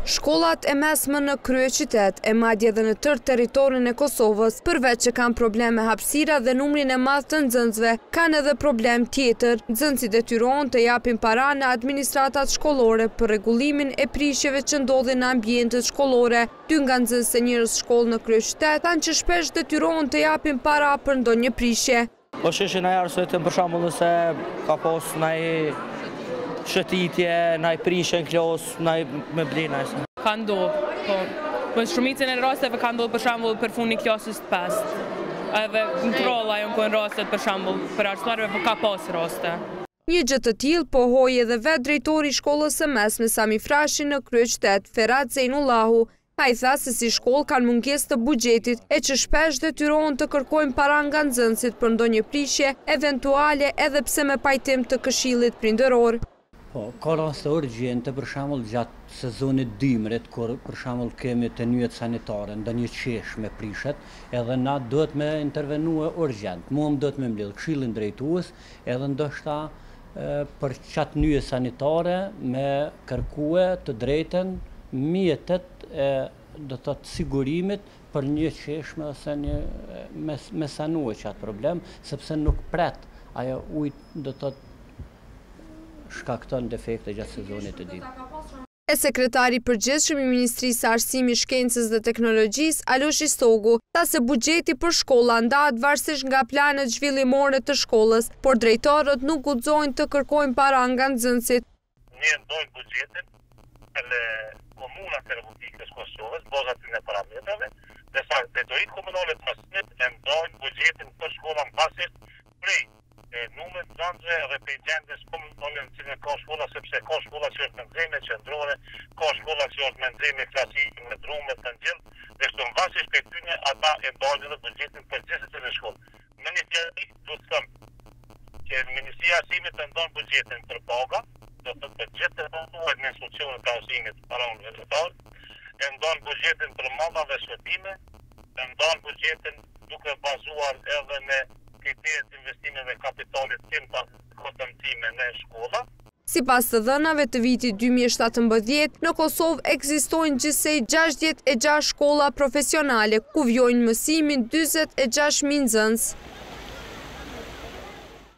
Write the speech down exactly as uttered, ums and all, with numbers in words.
Shkollat e mesme në kryeqytet e madje edhe në tërë territorin e Kosovës, përveç që kanë probleme hapësira dhe numrin e madh të nxënësve, kanë edhe problem tjetër. Nxënësit detyrohen të japin para në administratat shkollore për rregullimin e prishjeve që ndodhin në ambientet shkollore. Dy nga nxënësit e njërës shkollë në kryeqytet thanë që shpesh detyrohen të japin para për ndonjë prishje. Po sheshi na arsyetin për shembull nëse ka pas ndaj shëtitje, ndaj prishje në klas, ndaj me blina. Ka ndodhur, po. Po shumicën e rasteve ka ndodhur për shembull për funi klasës të pestë. Edhe kontrolla janë në rastet për shembull për arsimtarëve, po ka pas raste. Një gjë të tillë pohoi edhe vetë drejtori i shkollës së mesme Sami Frashi në kryeqytet, Ferhat Zeinullahu. Ai tha se si shkollë kanë mungesë të buxhetit e që shpesh detyrohen të kërkojnë para nga nxënësit për ndonjë prishje eventuale edhe pse me pajtim të këshillit prindëror. Po, ka raste urgjente për shembull gjatë sezonit dimrit, kur për shembull kemi të nyjet sanitare, ndonjë qesh me prishet, edhe na duhet me intervenue urgjent. Mua më duhet me mbledh këshillin drejtues, edhe ndoshta e, për çat nyje sanitare me kërkue të drejtën mjetet e do të thotë sigurimit për një qeshme ose një me, me sanue qatë problem, sepse nuk pret ajo ujë do të thotë shkakton defekte gjatë sezonit të dimrit. E sekretari i përgjithshëm i Ministrisë së Arsimit, Shkencës dhe Teknologjisë, Alosh Istogu, tha se buxheti për shkolla ndahet varësisht nga planet zhvillimore të shkollës, por drejtorët nuk guxojnë të kërkojnë para nga nxënësit. Ne ndojmë buxhetin për komunat e Republikës Kosovës, bazat e parametrave, dhe sa drejtoritë komunale të Masinit e ndojnë buxhetin për shkolla mbasisht prej numrit të nxënësve dhe për gjendjes komunale në cilën ka shkolla, sepse ka shkolla që është me nxënime qendrore, ka shkolla që është me nxënime klasike, me drume të ngjillë, dhe kështu mbasisht për tyne ata e ndajnë edhe buxhetin për gjithë në shkollë. Me një fjali do të them që Ministria e Arsimit të ndon buxhetin për paga, do të për gjithë të punëtorët në institucionet të arsimit para universitar, e ndon buxhetin për mallra dhe shërbime, e ndon buxhetin duke bazuar edhe në kriteret investimeve kapitalit tim të kotëmtime në shkolla. Sipas të dhënave të vitit dy mijë e shtatëmbëdhjetë, në Kosovë ekzistojnë gjithsej gjashtëdhjetë e gjashtë shkolla profesionale, ku vjojnë mësimin dyzet e gjashtë mijë nxënës.